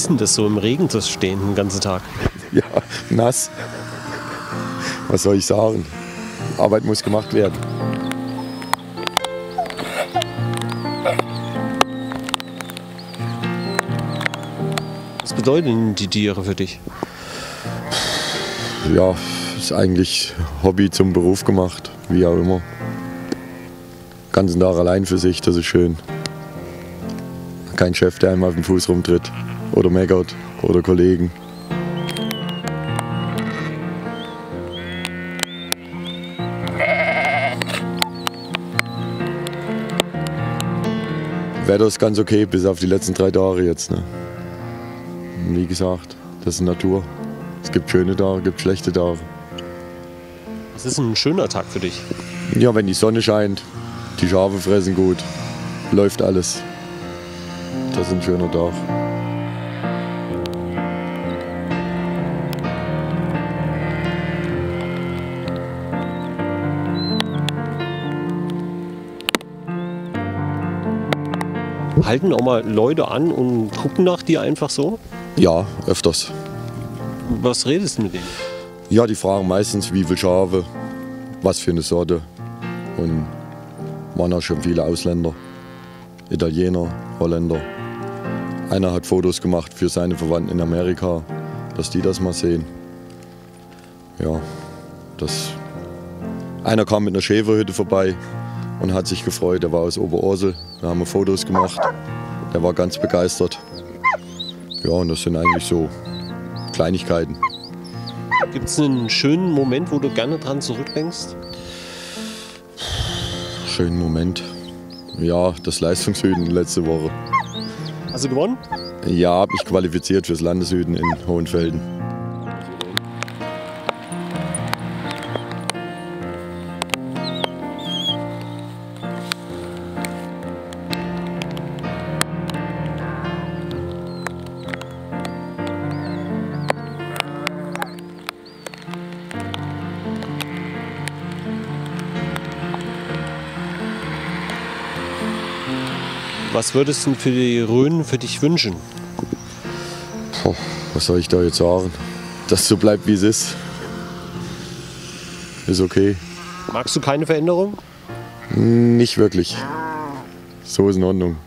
ist denn das so, im Regen zu stehen den ganzen Tag? Ja, nass. Was soll ich sagen? Arbeit muss gemacht werden. Was bedeuten die Tiere für dich? Ja, ist eigentlich Hobby zum Beruf gemacht, wie auch immer. Ganzen Tag allein für sich, das ist schön. Kein Chef, der einem auf den Fuß rumtritt oder meckert oder Kollegen. Wetter ist ganz okay, bis auf die letzten 3 Tage jetzt. Ne? Wie gesagt, das ist Natur. Es gibt schöne Tage, es gibt schlechte Tage. Was ist ein schöner Tag für dich? Ja, wenn die Sonne scheint, die Schafe fressen gut, läuft alles. Das ist ein schöner Tag. Halten auch mal Leute an und gucken nach dir einfach so? Ja, öfters. Was redest du mit denen? Ja, die fragen meistens, wie viele Schafe, was für eine Sorte. Und waren auch schon viele Ausländer, Italiener, Holländer. Einer hat Fotos gemacht für seine Verwandten in Amerika, dass die das mal sehen. Ja, einer kam mit einer Schäferhütte vorbei und hat sich gefreut. Der war aus Oberursel, da haben wir Fotos gemacht. Der war ganz begeistert. Ja, und das sind eigentlich so Kleinigkeiten. Gibt es einen schönen Moment, wo du gerne dran zurückdenkst? Schönen Moment. Ja, das Leistungshüten letzte Woche. Hast du gewonnen? Ja, habe ich qualifiziert fürs Landeshüten in Hohenfelden. Was würdest du für die Rhön für dich wünschen? Puh, was soll ich da jetzt sagen? Dass es so bleibt, wie es ist. Ist okay. Magst du keine Veränderung? Nicht wirklich. So ist in Ordnung.